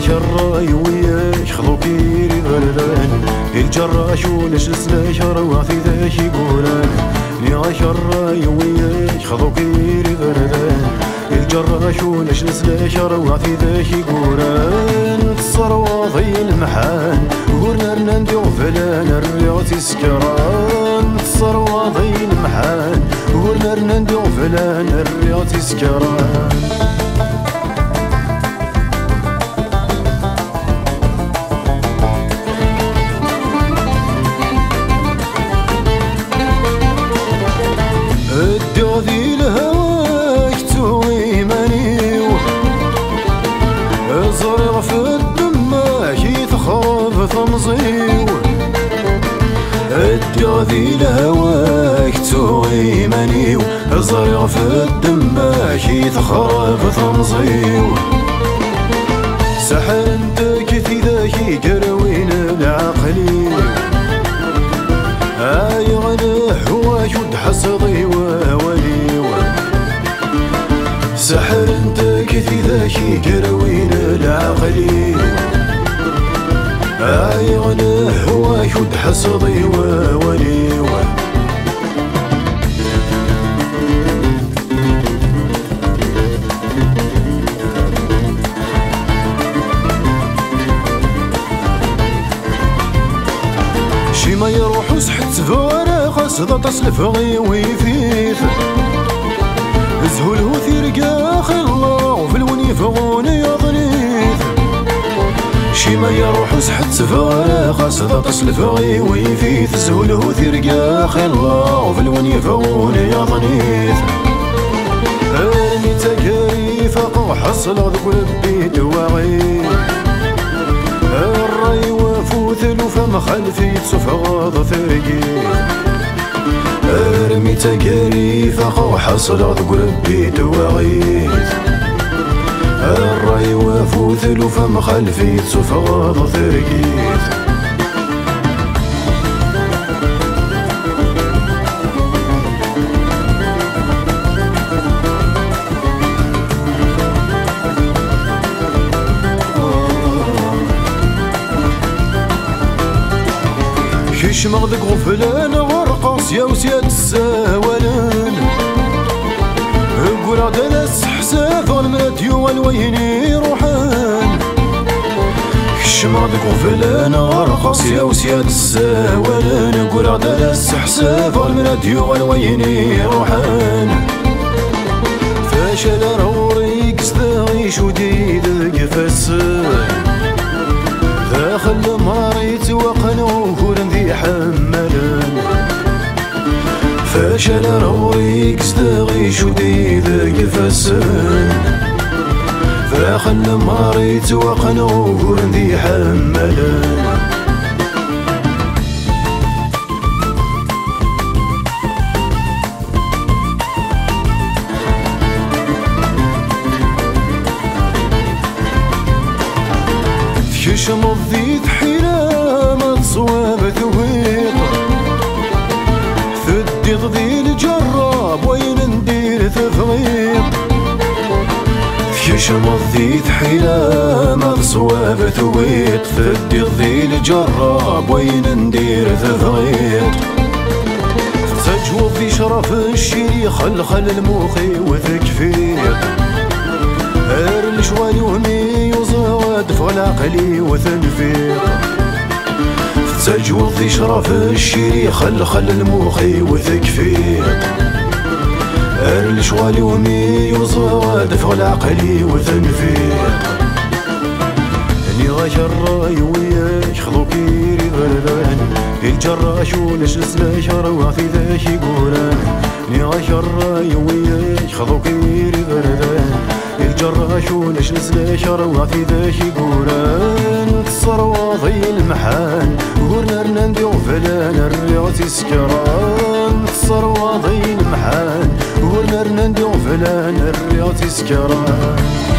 الراي وياك خذوكي غردان الجراشون السلاح رواتي ذاك يقولان نياك الراي وياك خذوكي غردان الجراشون السلاح رواتي ذاك يقولان تصرواضي المحان قرنا نديو فلان الرياضي سكران تصرواضي المحان قرنا نديو فلان الرياضي سكران ذي الهواك توي منيو زرق في الدماك يتخرب ثمزيو ذي الهواك توي منيو زرق في الدماك يتخرب ثمزيو سحر انت كثي ذاكي قروين العقلي غنى هواك ودحصدي سحر انت كثي ذاكي قروين العقلي غنى هواك ودحصدي وولي شي ما يروح وسحت فورا قصد تصلف غي ويفيث زهوله ثيرقا خلا وفي الونيف غوني ضنيث شي ما يروح وسحت فورا قصد تصلف غي ويفيث زهوله ثيرقا خلا وفي الونيف غوني ضنيث ارمي تقاري فقو حصل ذكر بيت واغي الري وفوثل فم خلفي تصفغض ثرقي ارمي تقاري فقو حصل ذكر بيت واغيث الري وفوثل فم خلفي تصفغض ثرقي كيش مغدق غفلان غرقص يا وسياد السوالان قول عدنا السحساف والمديو والويني روحان كيش مغدق غفلان غرقص يا وسياد السوالان قول عدنا السحساف والمديو والويني روحان فاشل روريك ستغيش وديد قفاسان داخل مريت وقنوه ذي حملان فاشل روريك ستغيش وديد قفاسان داخل مريت وقنوه ذي حملان كيشم الضيت حيرام تصواب ثويق ثدي ضدي الجراب وين ندير تفغيق كيشم الضيت حيرام تصواب ثويق ثدي ضدي الجراب وين ندير تفغيق تجوض في شرف الشيري خلخل الموخي وثكفيق هر الشوالي وهمي وزواد فالعقلي وثنفيق تجوض في شرف الشيري خلخل الموخي وثكفيق هر الشوالي وهمي وزواد فالعقلي وثنفيق اني غاش الراي وياك خذوكي غردان الجراشون السلاح رواتي ذاك يقولان اني غاش الراي وياك خذوكي غردان الجراشون السلاح رواتي ذاك يقولان تصرواضي المحان قرنا نديو فلان الرياضي سكران تصرواضي المحان قرنا نديو فلان الرياضي سكران